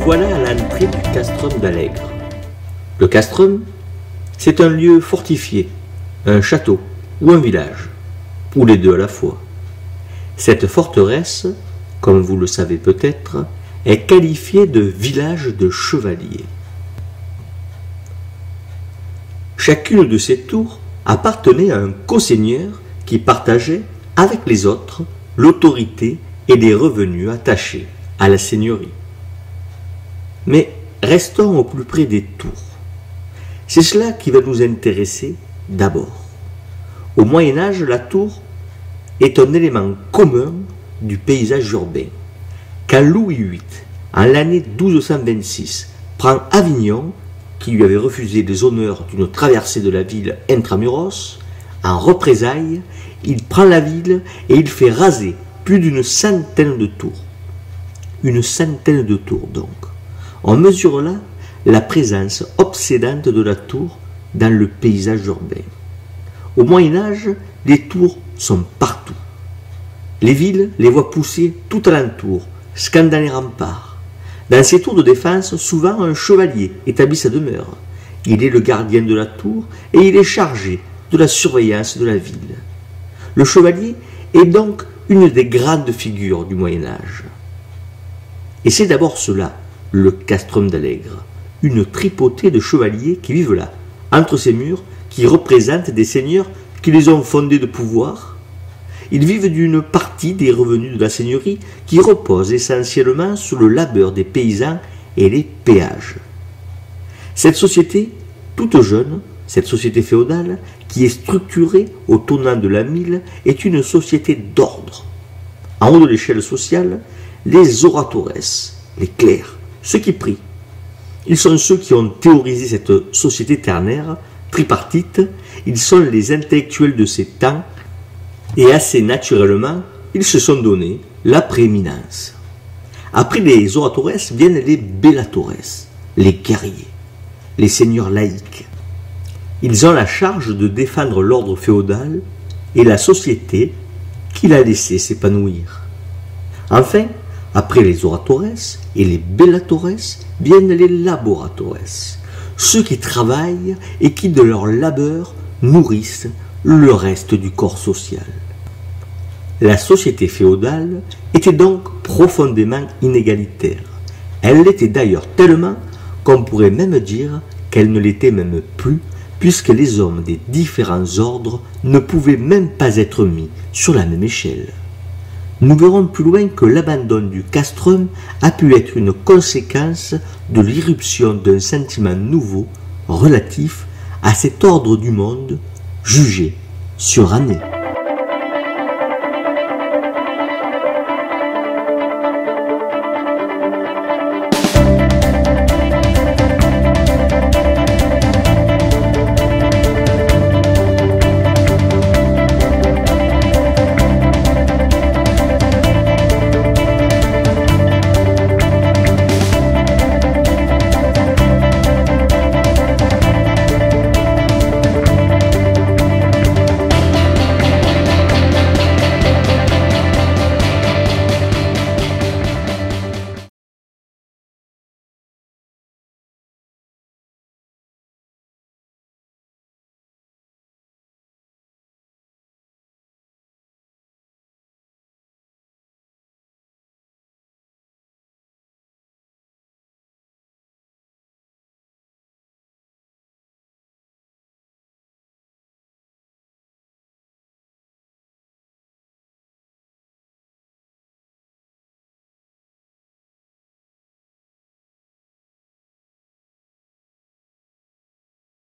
voilà à l'entrée du castrum d'Allègre. Le castrum, c'est un lieu fortifié, un château ou un village, ou les deux à la fois. Cette forteresse, comme vous le savez peut-être, est qualifiée de village de chevaliers. Chacune de ces tours appartenait à un co-seigneur qui partageait avec les autres l'autorité et les revenus attachés à la seigneurie. Mais restons au plus près des tours. C'est cela qui va nous intéresser d'abord. Au Moyen-Âge, la tour est un élément commun du paysage urbain. Quand Louis VIII, en l'année 1226, prend Avignon, qui lui avait refusé les honneurs d'une traversée de la ville intramuros, en représailles, il prend la ville et il fait raser plus d'une centaine de tours. Une centaine de tours donc. On mesure là la présence obsédante de la tour dans le paysage urbain. Au Moyen-Âge, les tours sont partout. Les villes les voient pousser tout alentour, scandant les remparts. Dans ces tours de défense, souvent un chevalier établit sa demeure. Il est le gardien de la tour et il est chargé de la surveillance de la ville. Le chevalier est donc une des grandes figures du Moyen-Âge. Et c'est d'abord cela, le castrum d'Allègre, une tripotée de chevaliers qui vivent là, entre ces murs, qui représentent des seigneurs qui les ont fondés de pouvoir. Ils vivent d'une partie des revenus de la seigneurie qui repose essentiellement sur le labeur des paysans et les péages. Cette société, toute jeune, cette société féodale, qui est structurée au tournant de la mille, est une société d'ordre. En haut de l'échelle sociale, les oratores, les clercs, ceux qui prient. Ils sont ceux qui ont théorisé cette société ternaire, tripartite. Ils sont les intellectuels de ces temps et assez naturellement, ils se sont donné la prééminence. Après les oratores viennent les bellatores, les guerriers, les seigneurs laïcs. Ils ont la charge de défendre l'ordre féodal et la société qu'il a laissé s'épanouir. Enfin, après les oratores et les bellatores viennent les laboratores, ceux qui travaillent et qui de leur labeur nourrissent le reste du corps social. La société féodale était donc profondément inégalitaire. Elle l'était d'ailleurs tellement qu'on pourrait même dire qu'elle ne l'était même plus, puisque les hommes des différents ordres ne pouvaient même pas être mis sur la même échelle. Nous verrons plus loin que l'abandon du castrum a pu être une conséquence de l'irruption d'un sentiment nouveau relatif à cet ordre du monde jugé suranné.